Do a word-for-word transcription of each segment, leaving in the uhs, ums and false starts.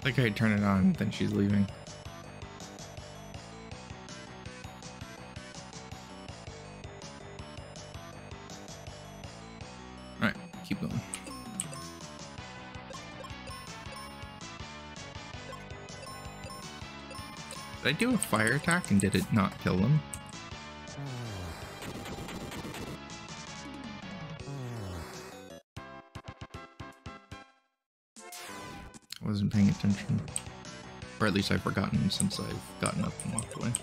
Like I turn it on, then she's leaving. Alright, keep going. Did I do a fire attack and did it not kill them? I wasn't paying attention. Or at least I've forgotten since I've gotten up and walked away.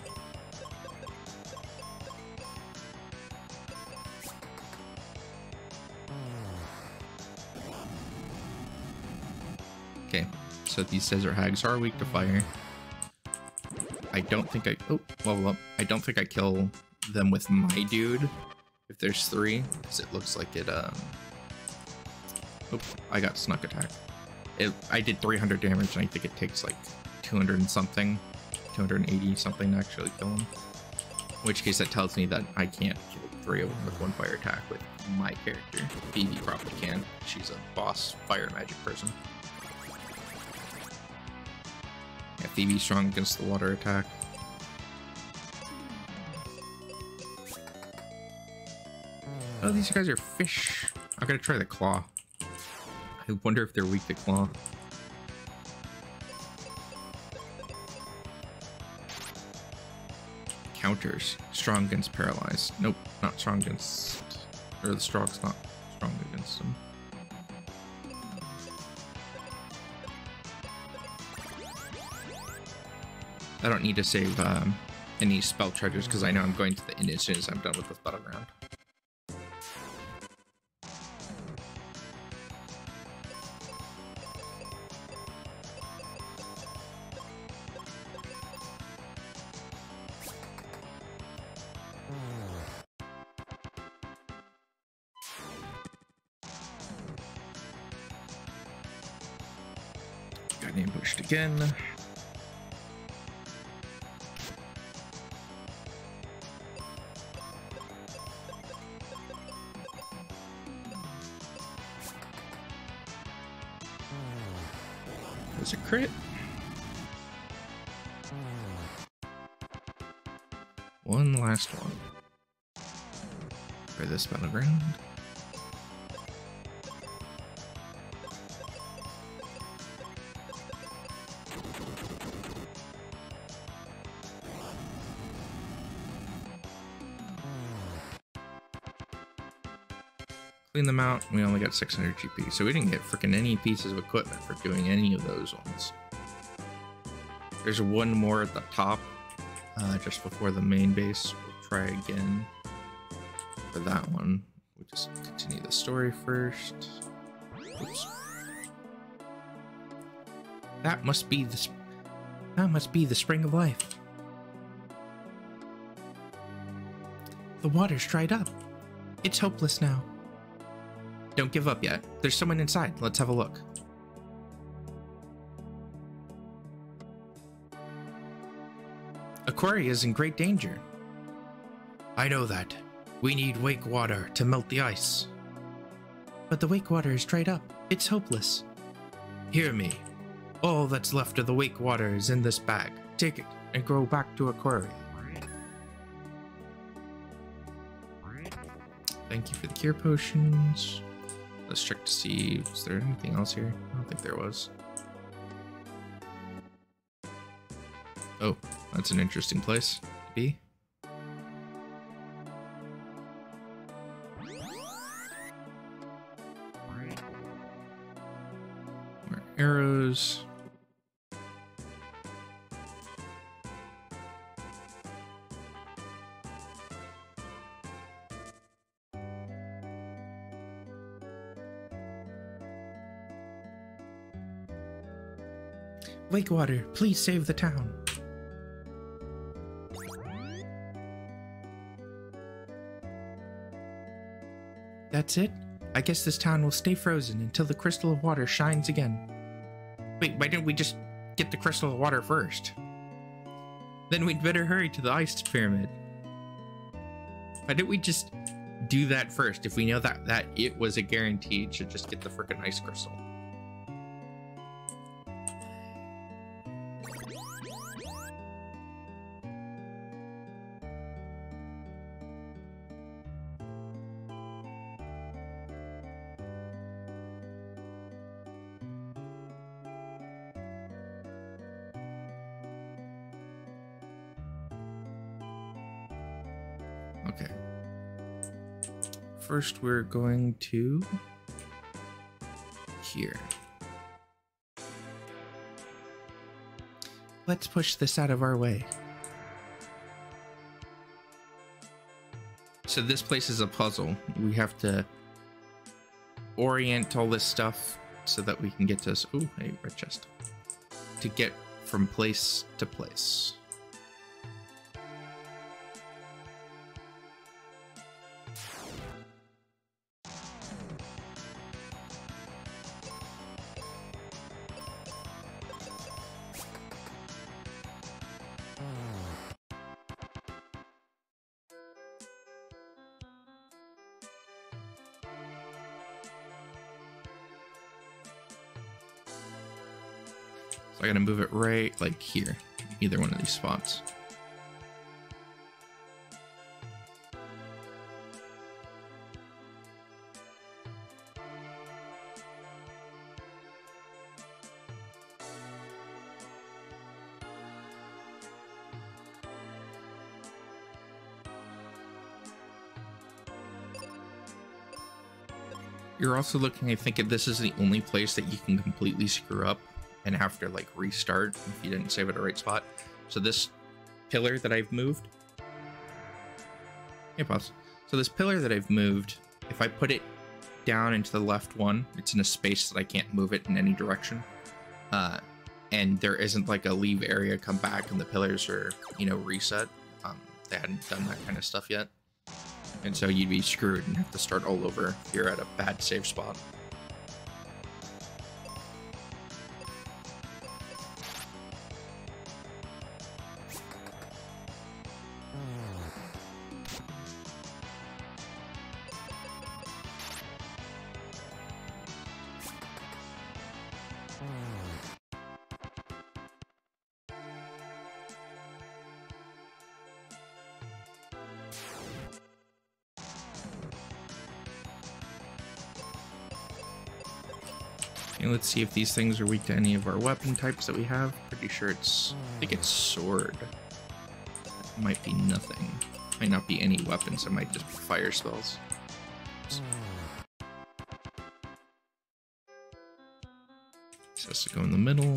Okay, so these Desert Hags are weak to fire. I don't think I... Oh, level up. I don't think I kill them with my dude if there's three, because it looks like it... Um... Oh, I got snuck attack. It, I did three hundred damage, and I think it takes like two hundred and something, two hundred eighty something to actually kill him. In which case that tells me that I can't kill three of them with one fire attack with my character. Phoebe probably can. She's a boss fire magic person. Yeah, Phoebe's strong against the water attack. Oh, these guys are fish. I'm gonna try the claw. I wonder if they're weak to claw. Counters. Strong against paralyzed. Nope, not strong against... Or the strong's not strong against them. I don't need to save um, any spell charges because I know I'm going to the end as soon as I'm done with this battleground. Got ambushed again. There's a crit. One last one for this battleground. Clean them out. We only got six hundred G P, so we didn't get freaking any pieces of equipment for doing any of those ones. There's one more at the top, uh, just before the main base. We'll try again for that one. We'll just continue the story first. Oops. That must be the sp that must be the spring of life. The water's dried up. It's hopeless now. Don't give up yet. There's someone inside. Let's have a look. Aquaria is in great danger. I know that. We need wake water to melt the ice. But the wake water is dried up. It's hopeless. Hear me. All that's left of the wake water is in this bag. Take it and go back to Aquaria. Thank you for the cure potions. Let's check to see, is there anything else here? I don't think there was. Oh, that's an interesting place to be. More arrows. Wakewater, please save the town. That's it? I guess this town will stay frozen until the crystal of water shines again. Wait, why didn't we just get the crystal of water first? Then we'd better hurry to the ice pyramid. Why didn't we just do that first if we know that, that it was a guarantee to just get the frickin' ice crystal? Okay. First, we're going to here. Let's push this out of our way. So this place is a puzzle. We have to orient all this stuff so that we can get to this. Ooh, hey, red chest. To get from place to place. I gotta move it right, like here, either one of these spots. You're also looking, I think this is the only place that you can completely screw up and have to like restart if you didn't save at the right spot. So this pillar that I've moved, hey pause. So this pillar that I've moved, if I put it down into the left one, it's in a space that I can't move it in any direction. Uh, and there isn't like a leave area, come back, and the pillars are, you know, reset. Um, they hadn't done that kind of stuff yet. And so you'd be screwed and have to start all over if you're at a bad save spot. And let's see if these things are weak to any of our weapon types that we have. Pretty sure it's, I think it's sword. It might be nothing. Might not be any weapons, it might just be fire spells. So has to go in the middle.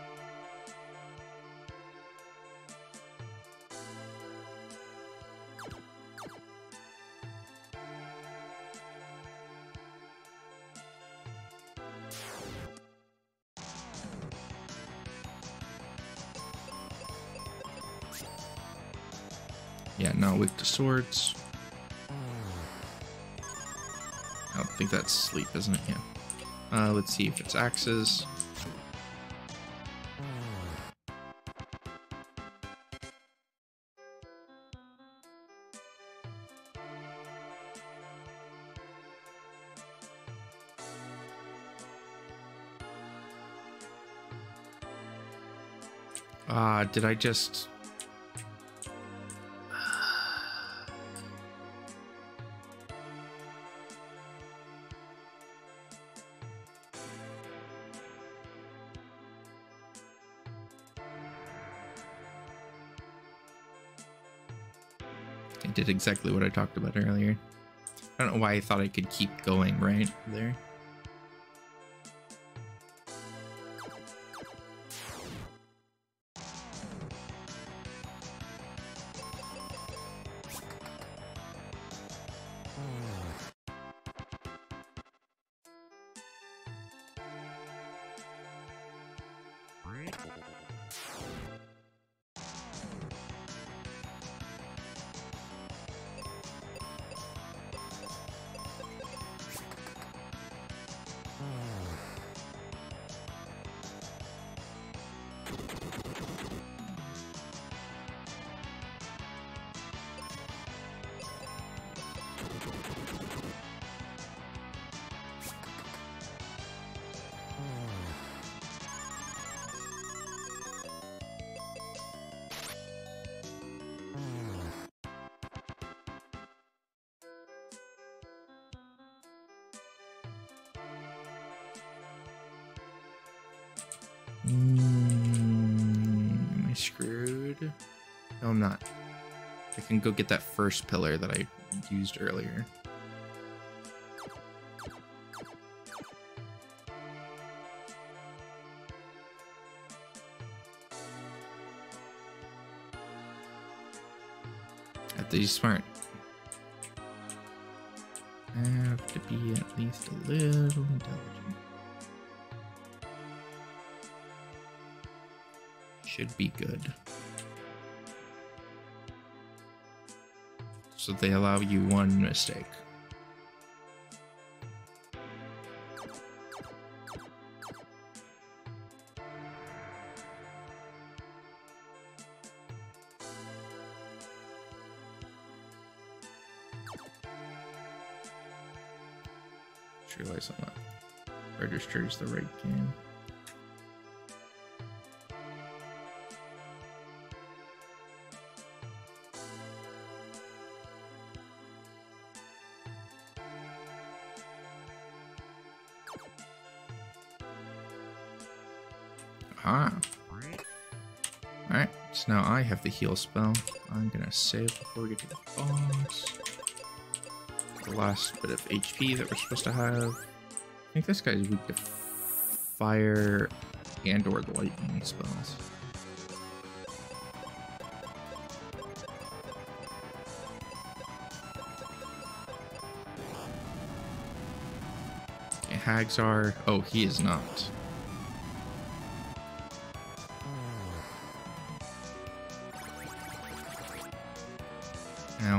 Yeah, not weak to swords. I don't think that's sleep, isn't it? Yeah. Uh, let's see if it's axes. Ah, uh, did I just... I did exactly what I talked about earlier. I don't know why I thought I could keep going right there. Mm, am I screwed? No, I'm not. I can go get that first pillar that I used earlier. Have to be smart. Have to be at least a little intelligent. Should be good. So they allow you one mistake. Just realized I'm not registered as the right game. Ah. Alright, so now I have the heal spell. I'm gonna save before we get to the boss. The last bit of H P that we're supposed to have. I think this guy's weak to fire and or the lightning spells. Okay, Hags are... Oh, he is not. Ow.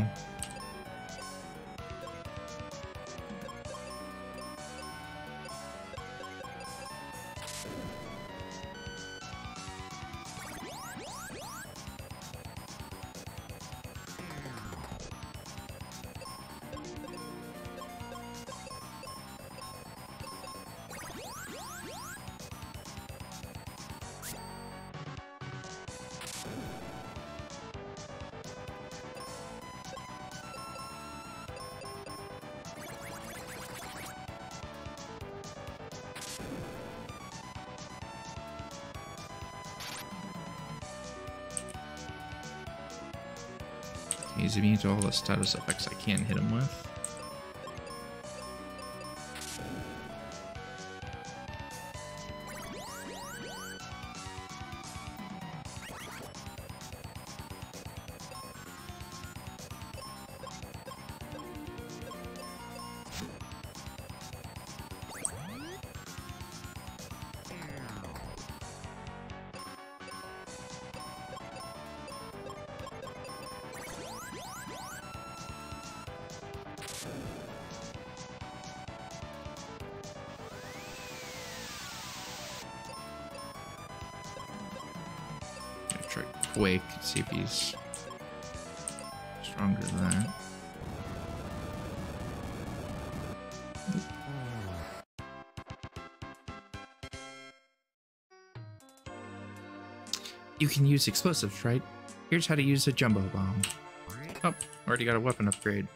He's immune to all the status effects I can't hit him with. Try Quake, see if he's stronger than that. You can use explosives, right? Here's how to use a jumbo bomb. Oh, already got a weapon upgrade.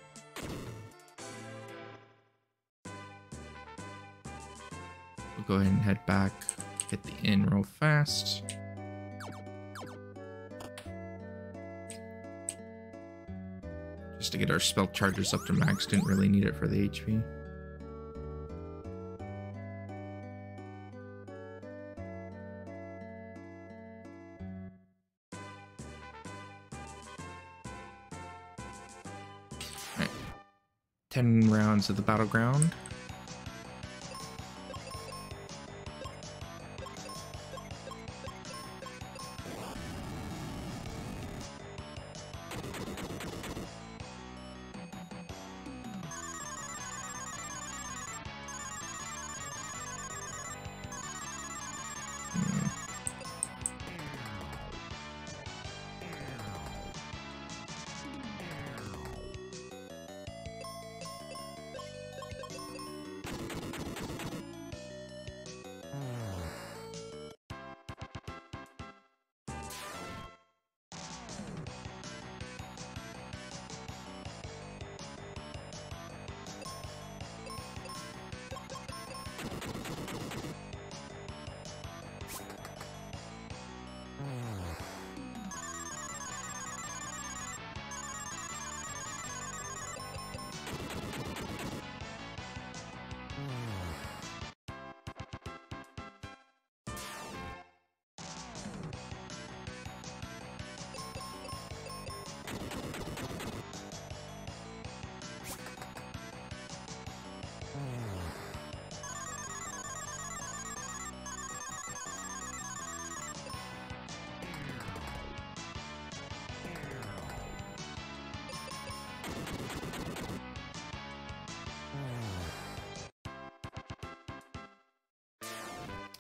We'll go ahead and head back, hit the inn real fast. Just to get our spell charges up to max, didn't really need it for the H P. Alright. ten rounds of the battleground.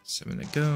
Seven to go.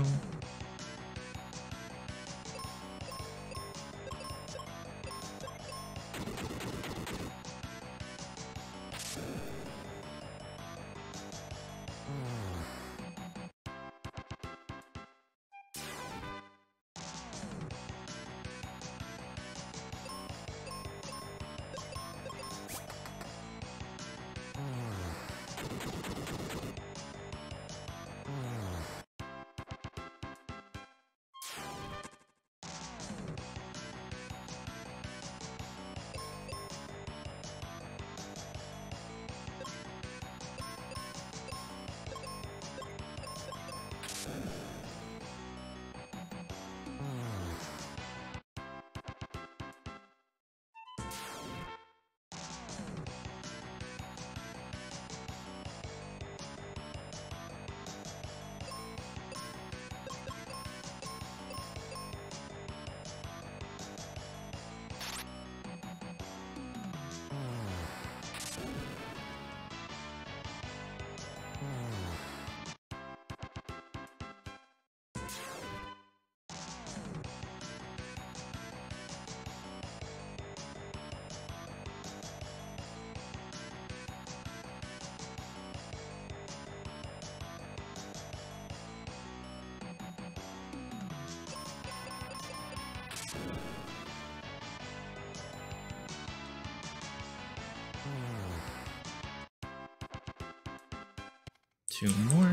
Two more.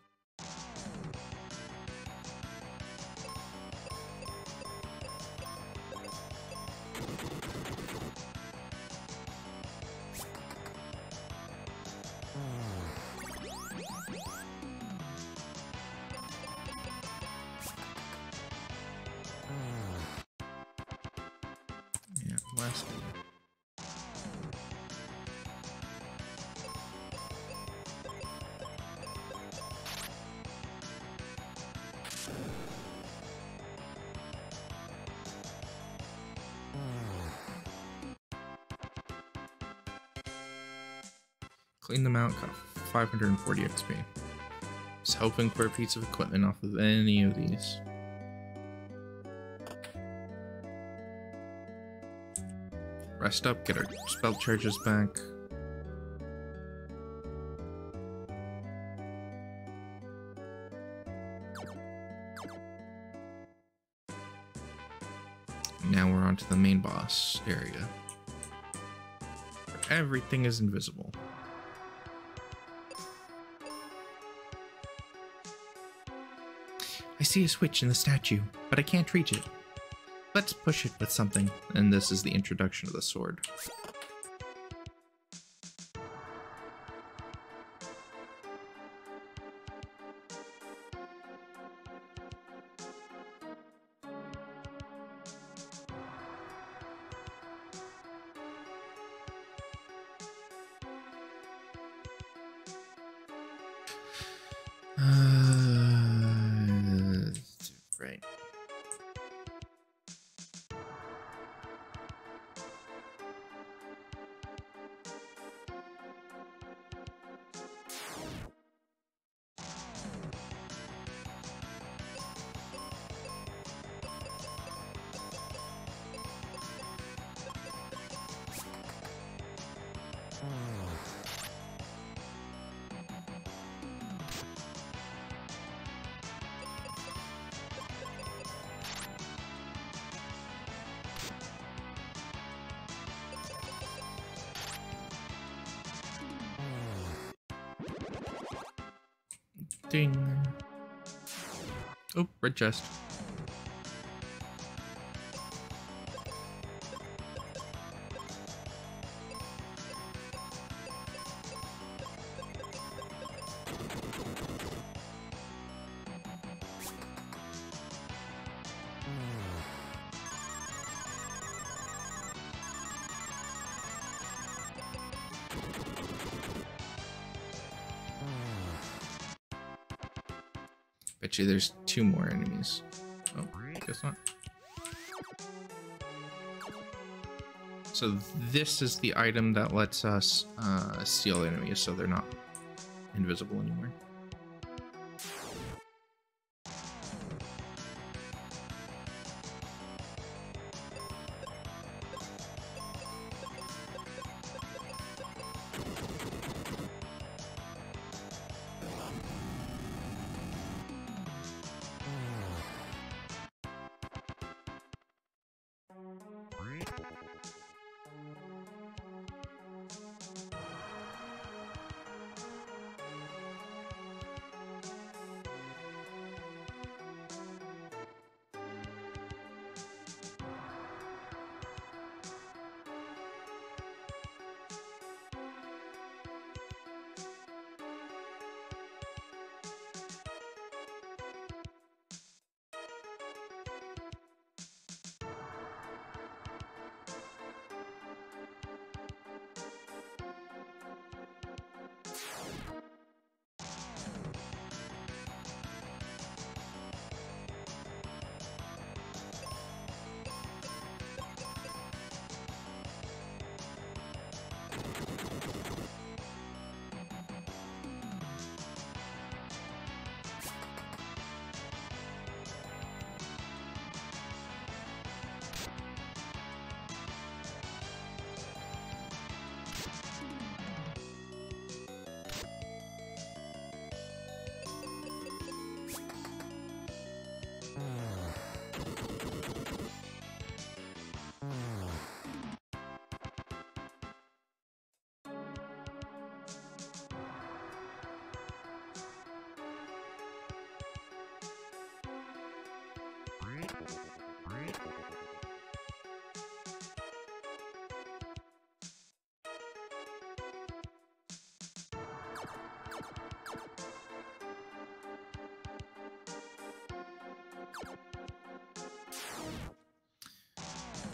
Yeah, last one. Clean them out, got five hundred forty X P. Just hoping for a piece of equipment off of any of these. Rest up, get our spell charges back. Now we're on to the main boss area, where everything is invisible. I see a switch in the statue, but I can't reach it. Let's push it with something. And this is the introduction of the sword. Right. Ding. Oh, red chest. Bet you there's two more enemies. Oh, guess not. So this is the item that lets us uh, steal enemies so they're not invisible anymore.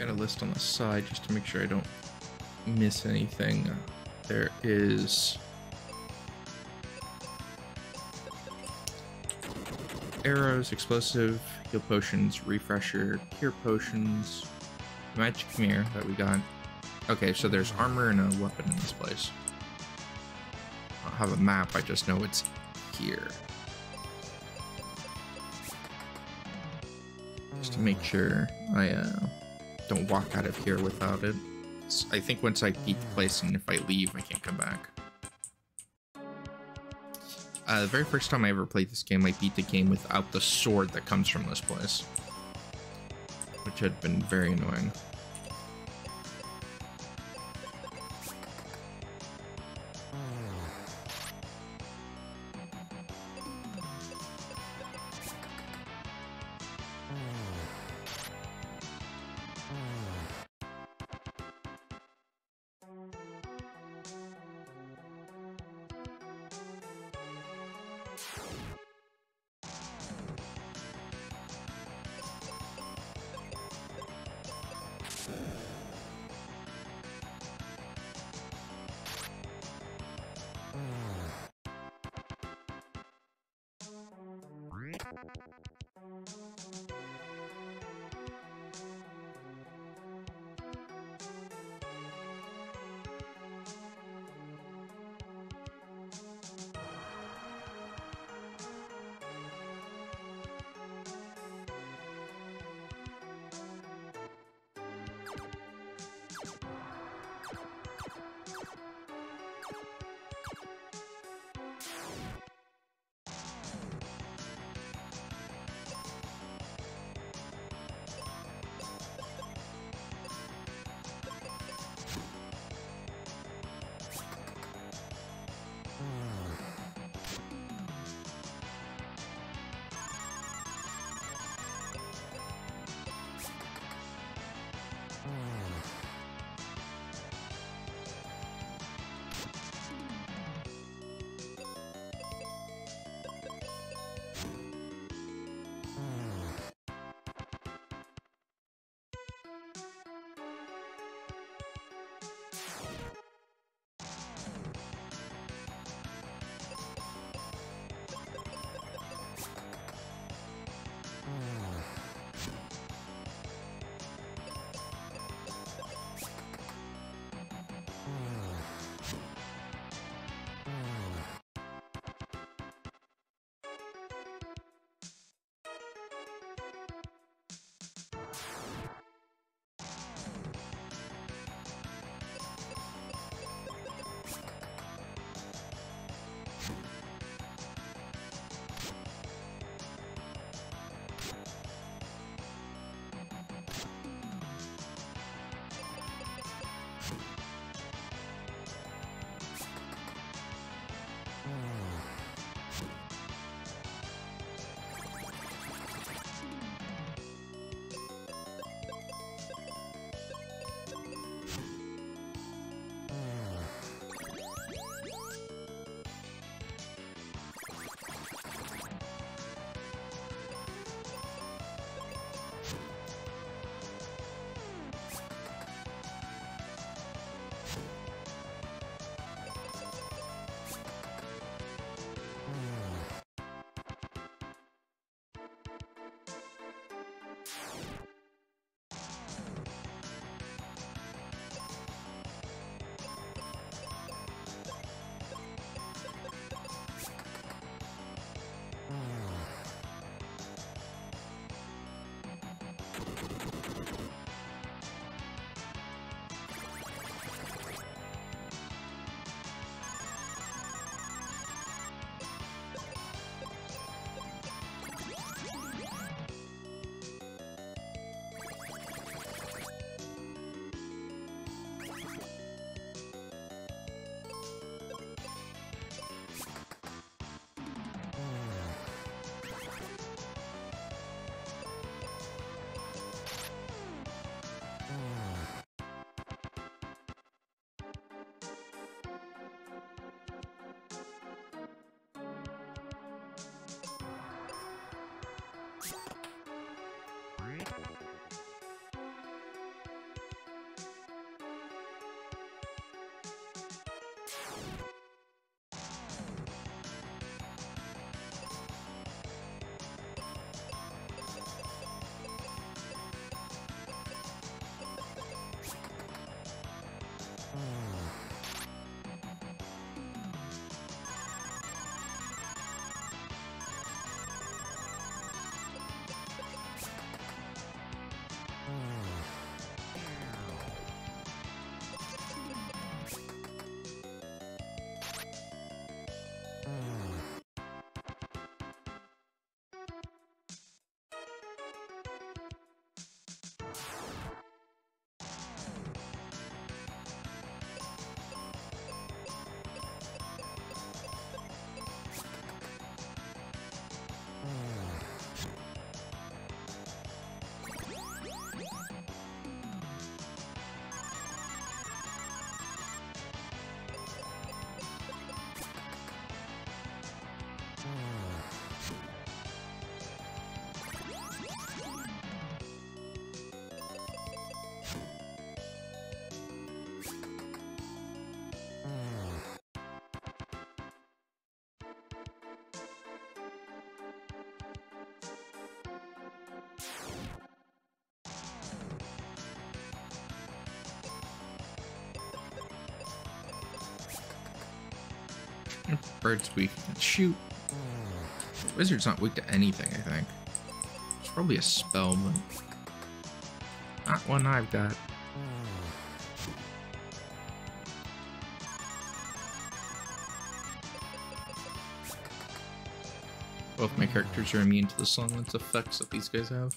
Got a list on the side just to make sure I don't miss anything. There is arrows, explosive, heal potions, refresher, cure potions, magic mirror that we got. Okay, so there's armor and a weapon in this place. I don't have a map, I just know it's here. Just to make sure I uh, don't walk out of here without it. It's, I think once I beat the place and if I leave, I can't come back. Uh, the very first time I ever played this game, I beat the game without the sword that comes from this place, which had been very annoying. Bird's weak. Shoot. Wizard's not weak to anything, I think. It's probably a spell, but not one I've got. Both my characters are immune to the silence effects that these guys have.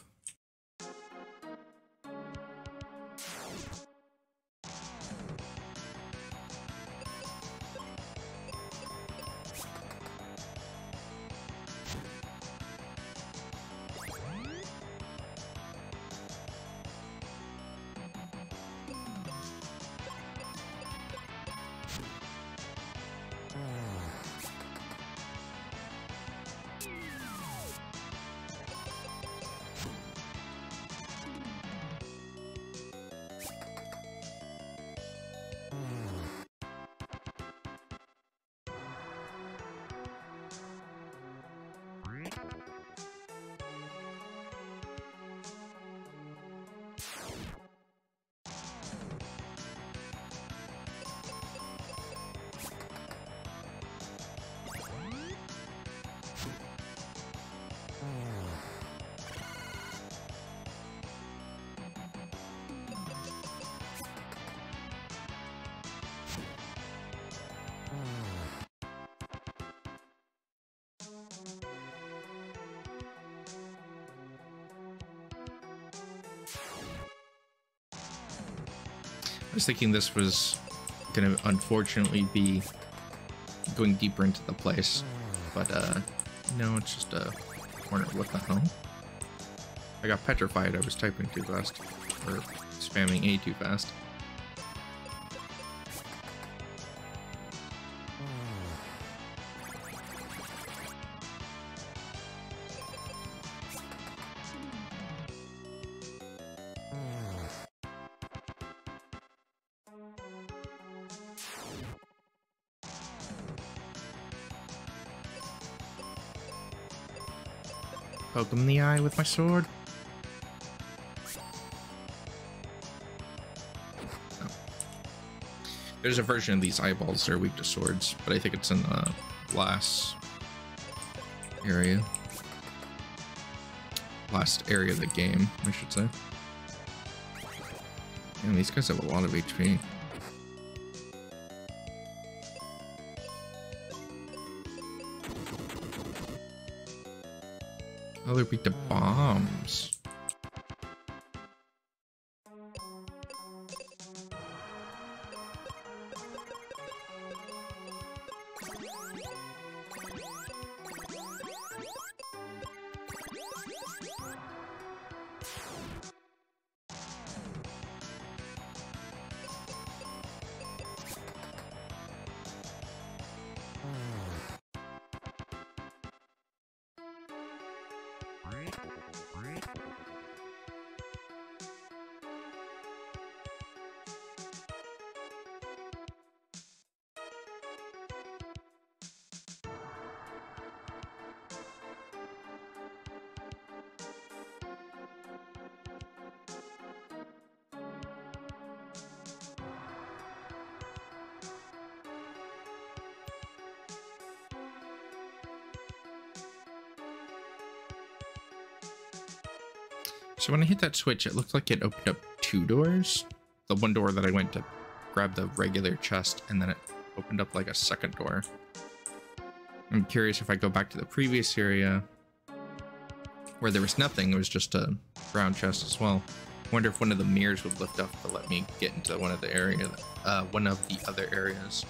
I was thinking this was gonna unfortunately be going deeper into the place, but uh, no, it's just a corner. What the hell? I got petrified. I was typing too fast, or spamming A too fast. Poke him in the eye with my sword. Oh. There's a version of these eyeballs that are weak to swords, but I think it's in the last area. Last area of the game, I should say. And these guys have a lot of H P. Oh, they're weak to bombs. So when I hit that switch, it looked like it opened up two doors. The one door that I went to grab the regular chest, and then it opened up like a second door. I'm curious if I go back to the previous area where there was nothing, it was just a brown chest as well. I wonder if one of the mirrors would lift up to let me get into one of the area, uh, one of the other areas.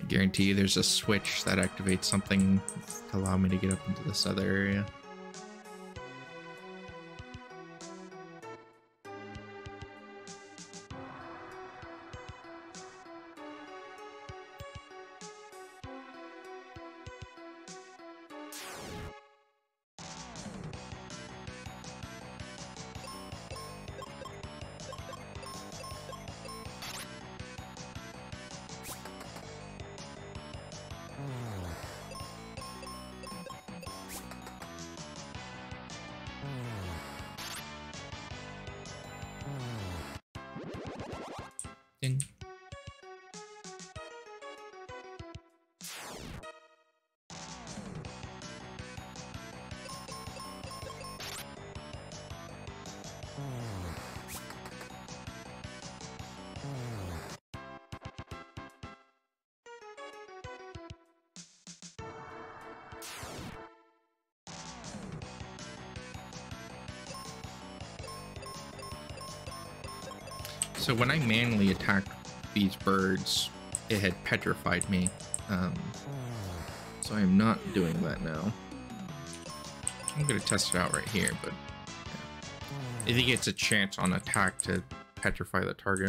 guarantee you there's a switch that activates something to allow me to get up into this other area. Ding. So when I manually attacked these birds, it had petrified me. Um, so I am not doing that now. I'm going to test it out right here, but yeah. I think it's a chance on attack to petrify the target.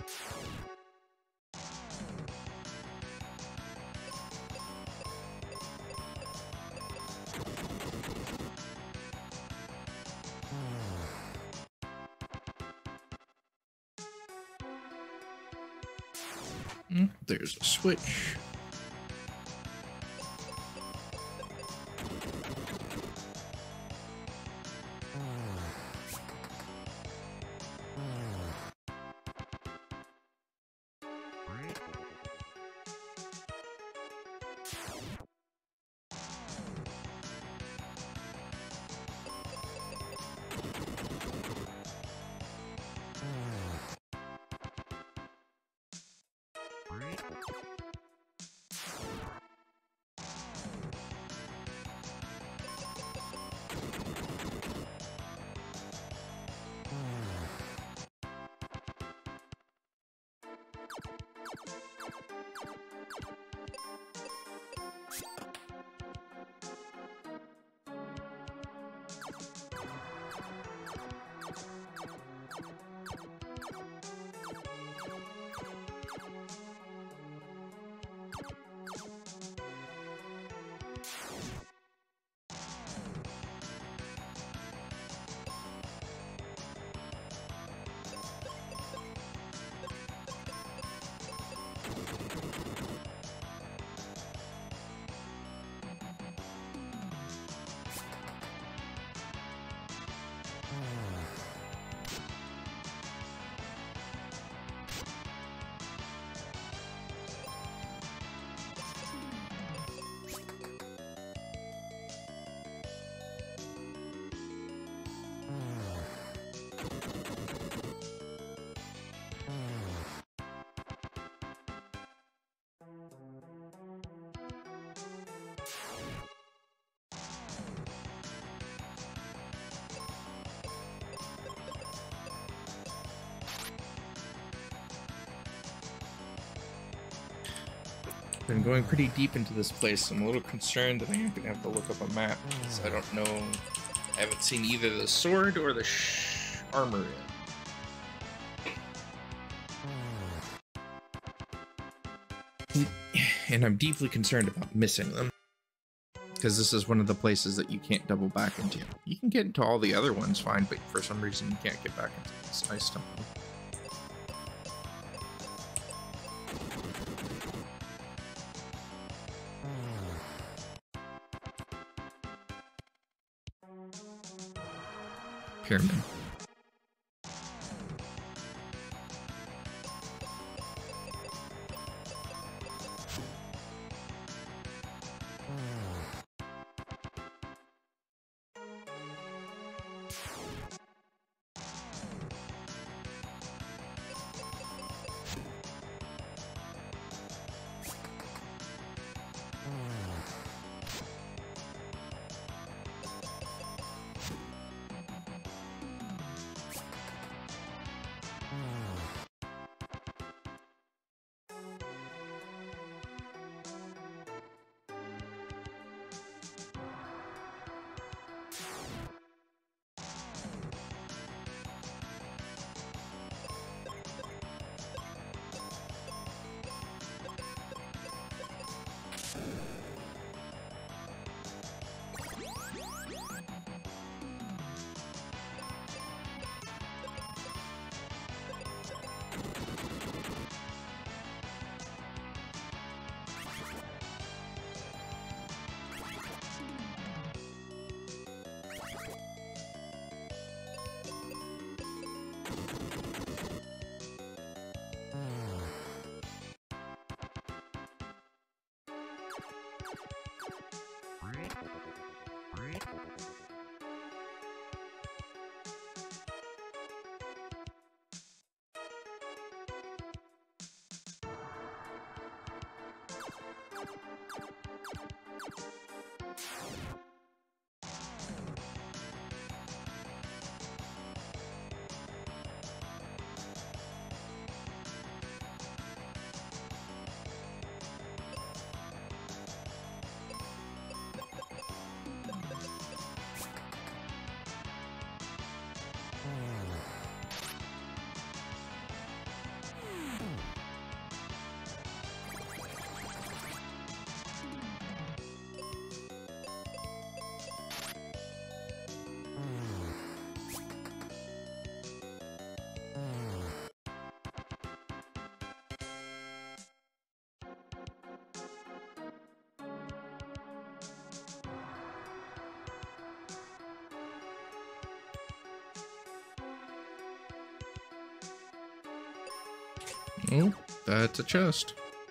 Mm, there's a switch. Been going pretty deep into this place. I'm a little concerned that I'm gonna have to look up a map because I don't know. I haven't seen either the sword or the sh armor yet. And I'm deeply concerned about missing them because this is one of the places that you can't double back into. You can get into all the other ones fine, but for some reason you can't get back into this ice temple. Pyramid. Oh, that's a chest.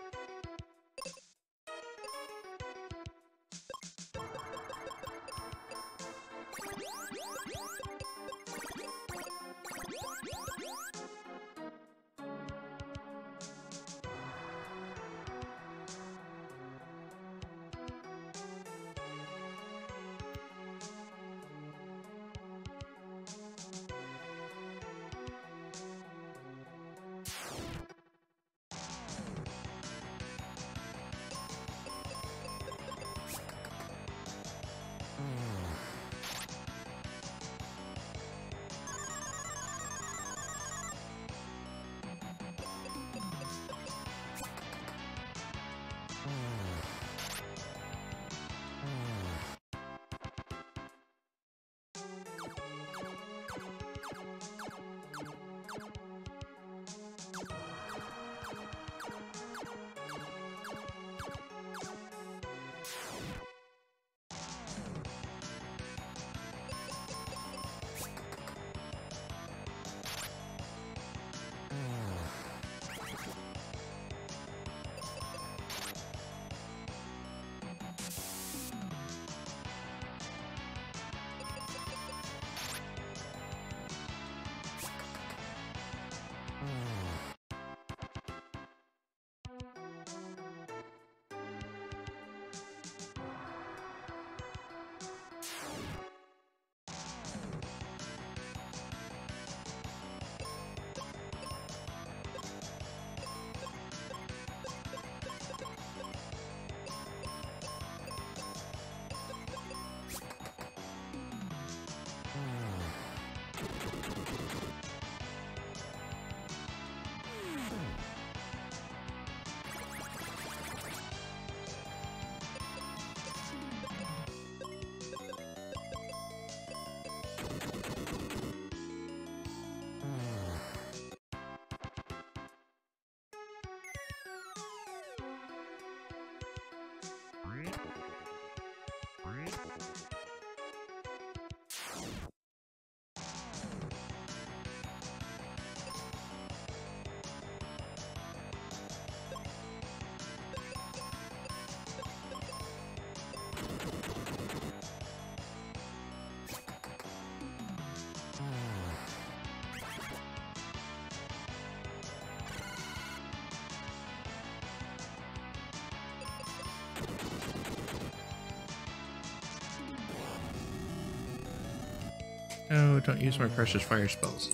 Oh, don't use my precious fire spells.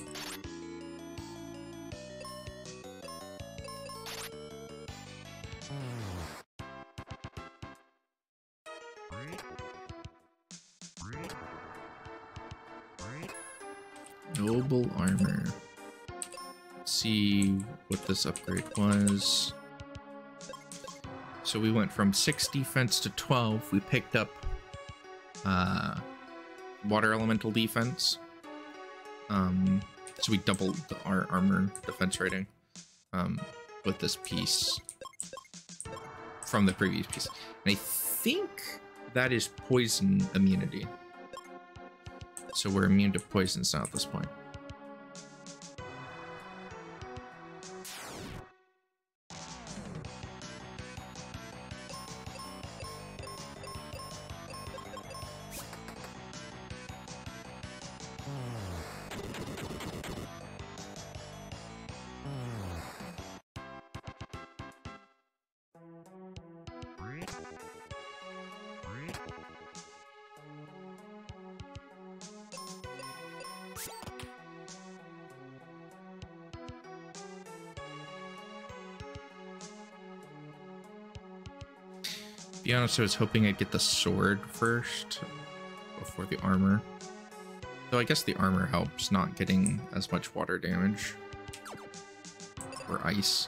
Noble armor. Let's see what this upgrade was. So we went from six defense to twelve. We picked up uh, water elemental defense. Um, so we doubled the, our armor defense rating um, with this piece from the previous piece. And I think that is poison immunity. So we're immune to poisons now at this point. To be honest, I was hoping I'd get the sword first before the armor. Though I guess the armor helps not getting as much water damage or ice.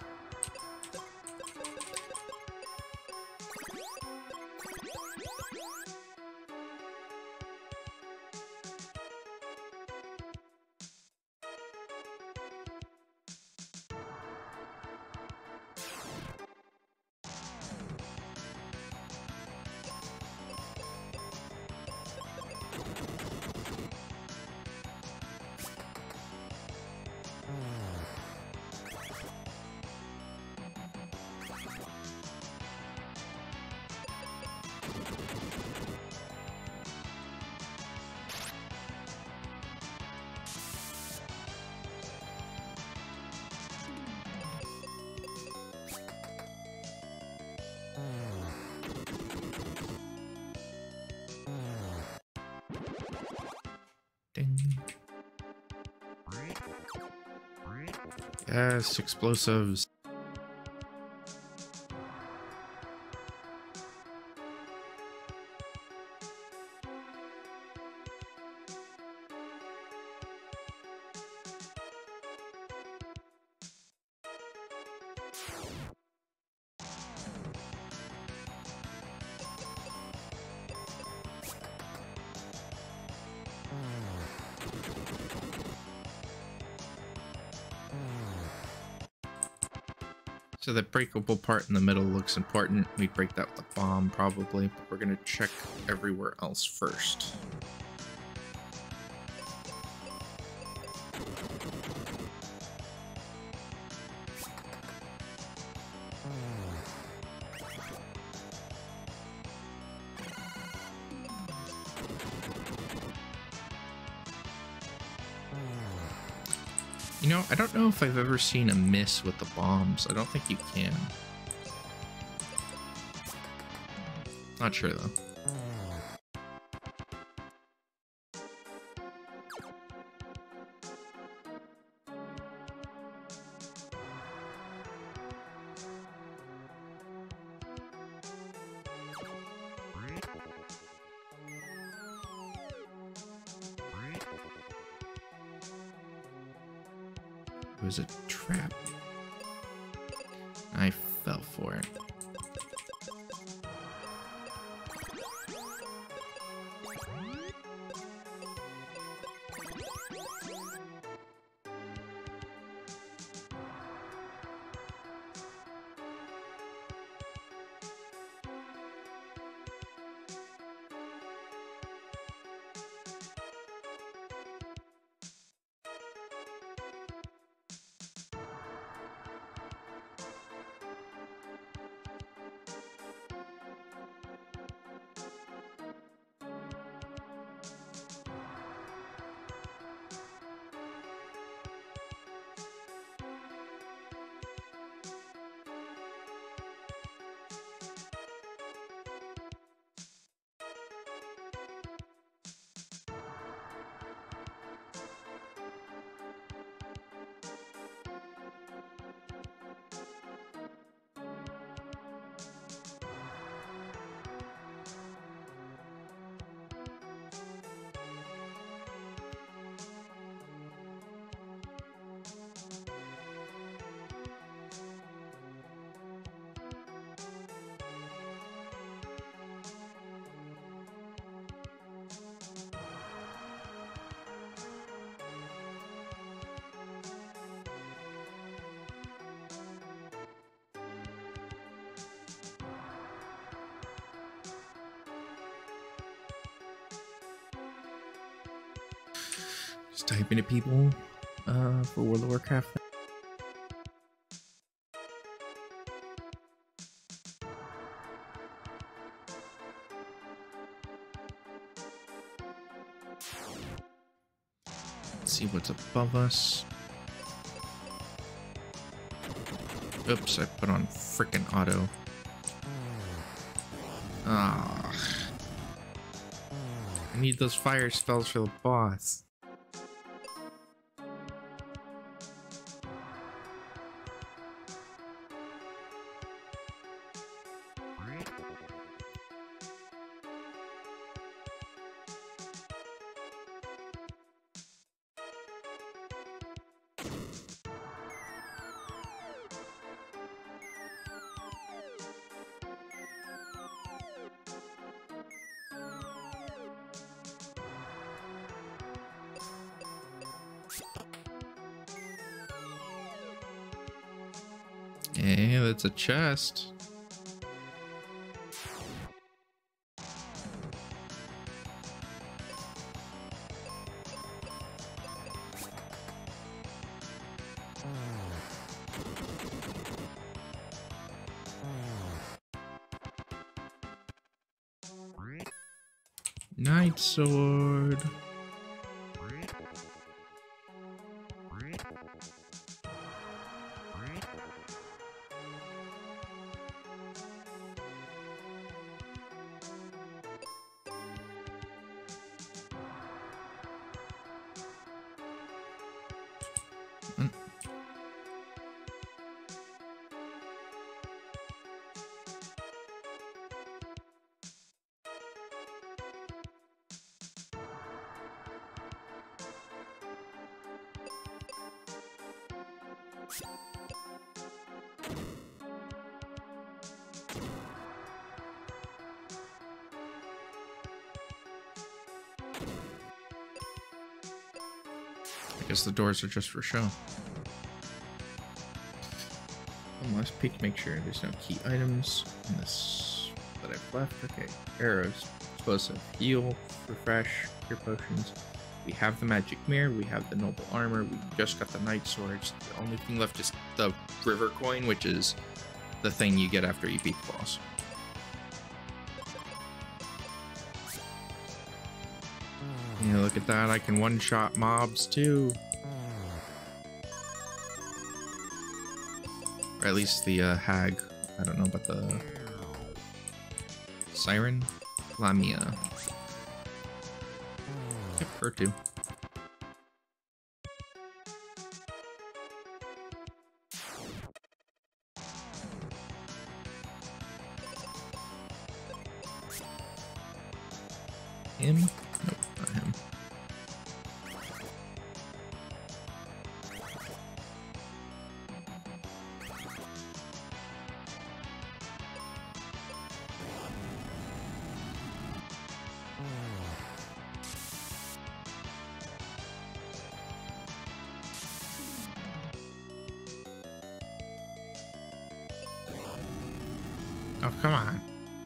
Yes, explosives. So the breakable part in the middle looks important. We'd break that with a bomb probably, but we're gonna check everywhere else first. You know, I don't know if I've ever seen a miss with the bombs. I don't think you can. Not sure though. It was a trap. I fell for it. Just typing to people uh, for World of Warcraft. Let's see what's above us. Oops, I put on frickin' auto. Ah, I need those fire spells for the boss. Hey, that's a chest. Night sword. I guess the doors are just for show. One last peek, make sure there's no key items in this that I've left. Okay, arrows, explosive, heal, refresh, cure potions. We have the magic mirror, we have the noble armor, we just got the knight swords. The only thing left is the river coin, which is the thing you get after you beat the boss. Yeah, look at that, I can one-shot mobs too. Or at least the uh, hag. I don't know about the siren. Lamia. Yep, her too. Him? Nope, not him. Oh, come on.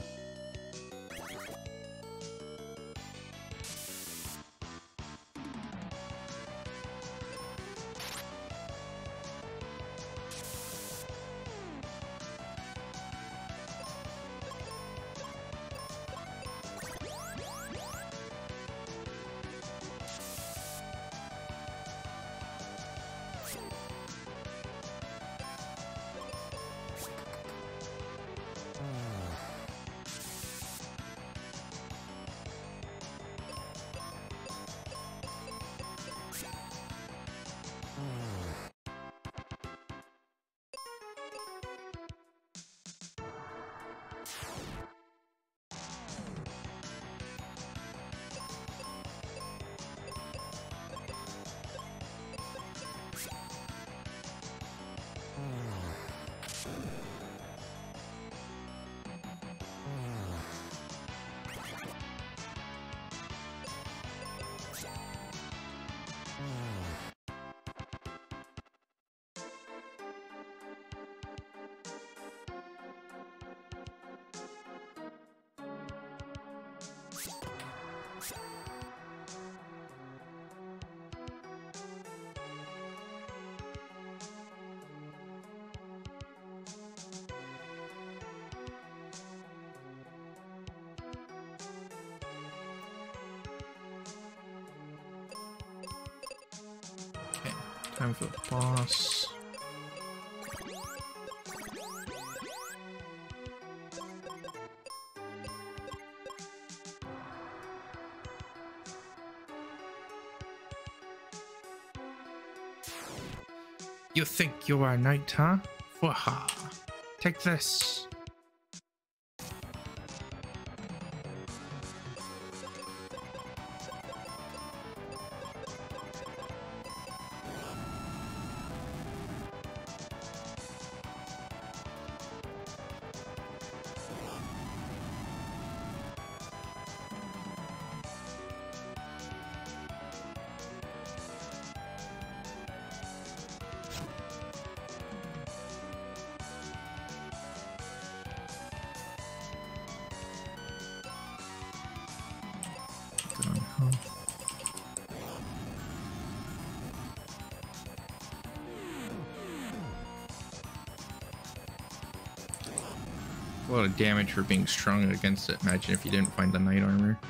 Time for the boss. You think you are a knight, huh? Waha! Take this. A lot of damage for being strong against it. Imagine if you didn't find the knight armor.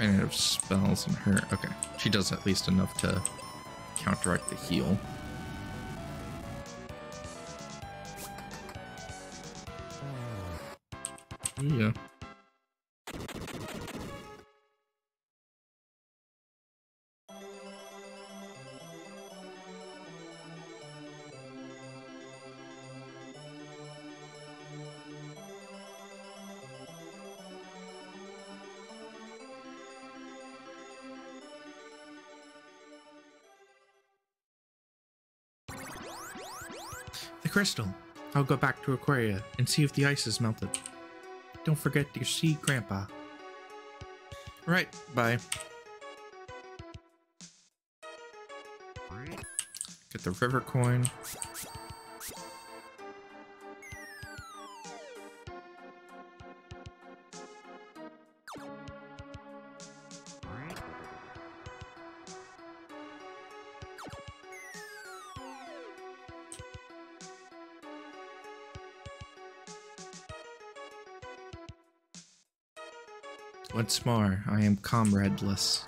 Ran out of spells on her. Okay, she does at least enough to counteract the heal. Yeah. The crystal. I'll go back to Aquaria and see if the ice is melted. Don't forget to see Grandpa. Right, bye. Get the river coin. Once more, I am comradeless.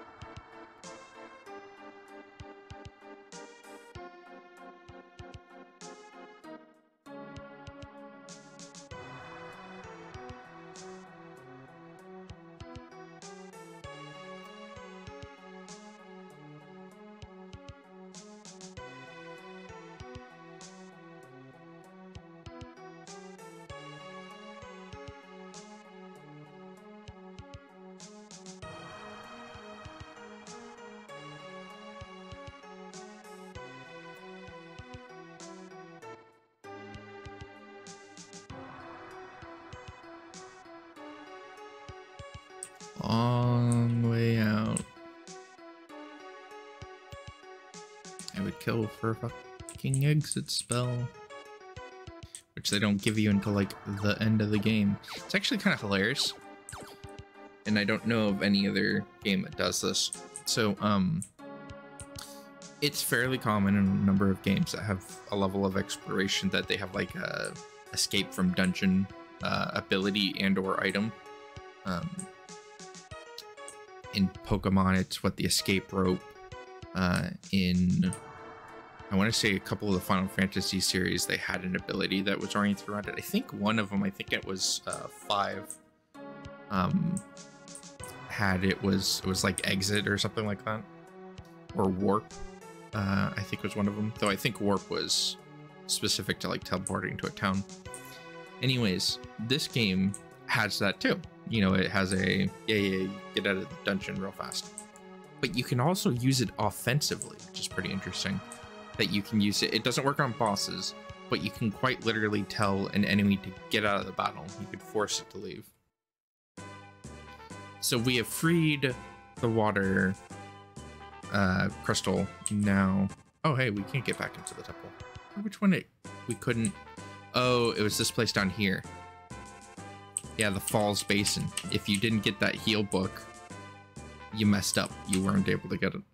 Long way out. I would kill for a fucking exit spell, which they don't give you until like the end of the game. It's actually kind of hilarious, and I don't know of any other game that does this. So um it's fairly common in a number of games that have a level of exploration that they have like a escape from dungeon uh, ability and or item. Um, in Pokemon, it's what the escape rope. Uh, in, I want to say a couple of the Final Fantasy series, they had an ability that was oriented around it. I think one of them, I think it was uh, five, um, had it was it was like exit or something like that, or warp. Uh, I think was one of them. Though I think warp was specific to like teleporting to a town. Anyways, this game has that too. You know, it has a, yeah, yeah, get out of the dungeon real fast. But you can also use it offensively, which is pretty interesting. That you can use it. It doesn't work on bosses, but you can quite literally tell an enemy to get out of the battle. You could force it to leave. So we have freed the water uh, crystal now. Oh, hey, we can't get back into the temple. Which one it, we couldn't? Oh, it was this place down here. Yeah, the Falls Basin. If you didn't get that heal book, you messed up. You weren't able to get it.